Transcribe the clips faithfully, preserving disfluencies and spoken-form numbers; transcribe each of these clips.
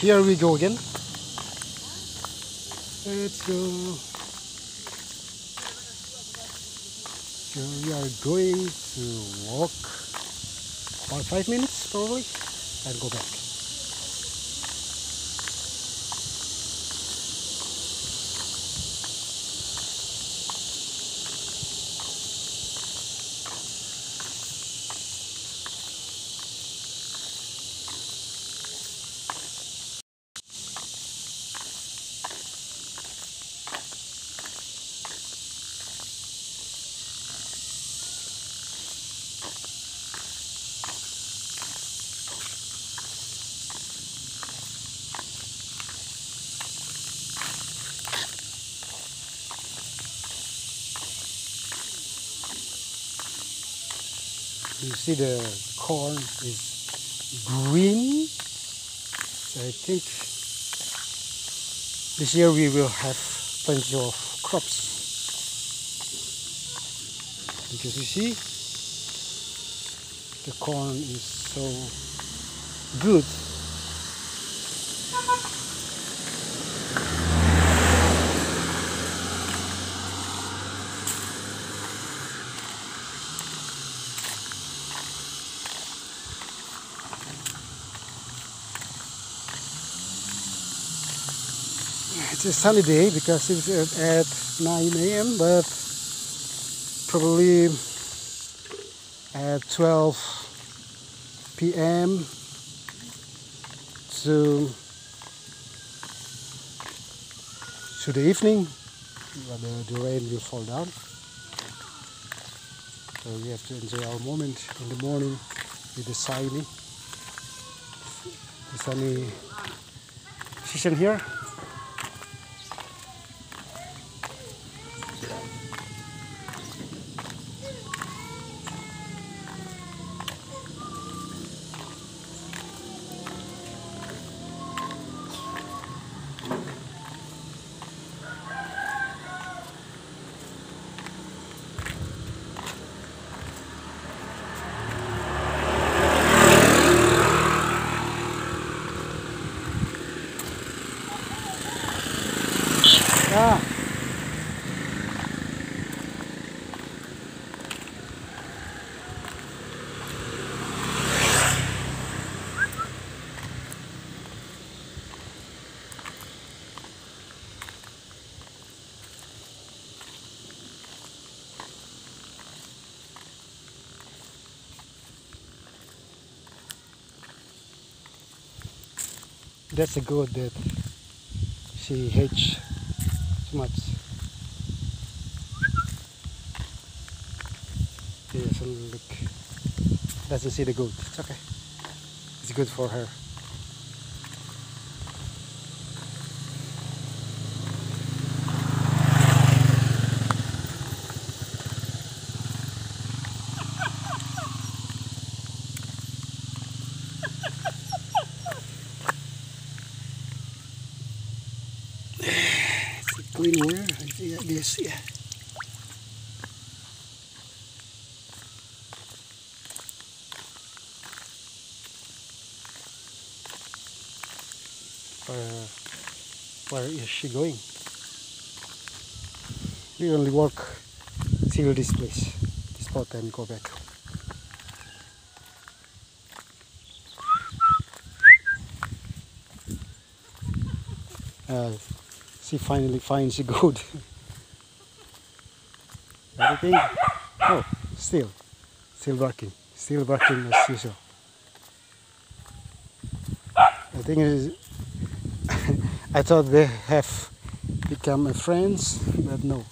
here we go again. Let's go. So we are going to walk about five minutes probably and go back. You see the corn is green. So I think this year we will have plenty of crops. Because you see, the corn is so good. It's a sunny day because it's at nine A M but probably at twelve P M to to the evening, the, the rain will fall down. So we have to enjoy our moment in the morning with the sunny, the sunny season here. Ah. That's a goat that she hates too much. She doesn't look, doesn't see the goat. It's okay. It's good for her. Clean water, I guess, yeah. Where, where is she going? We only walk till this place, this spot, and go back. Uh, she finally finds a goat. Everything? Oh, still, still barking, still barking as usual. I think it is. I thought they have become friends, but no.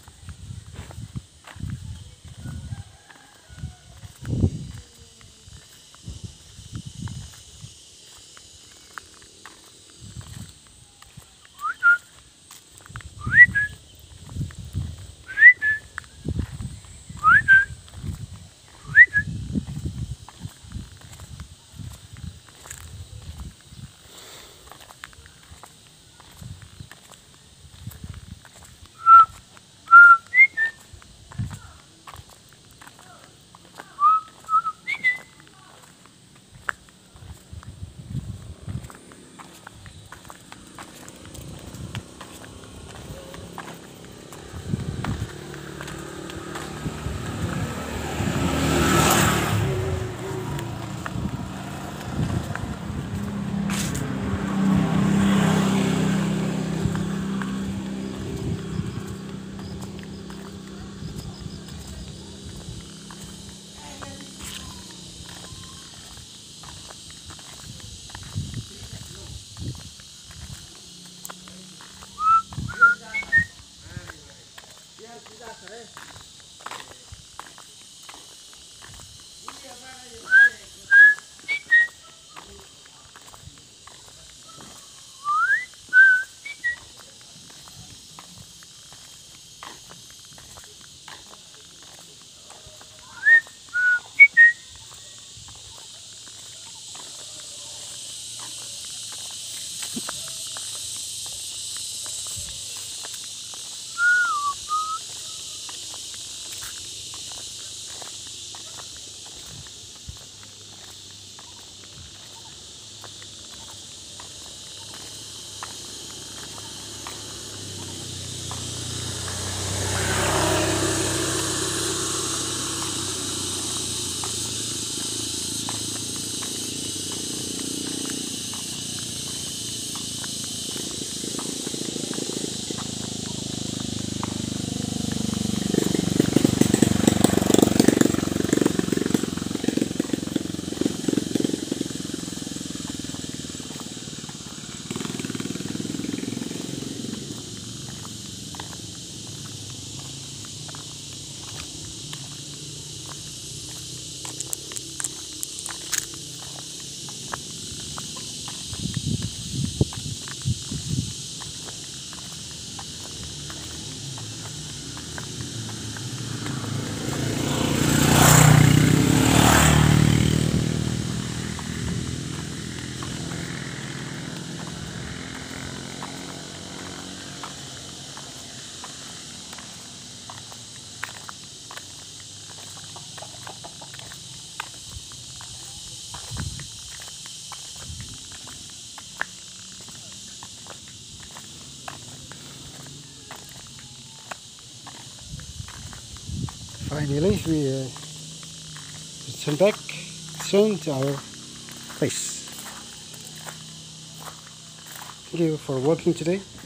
Finally, we uh, return back soon to our place. Thank you for watching today.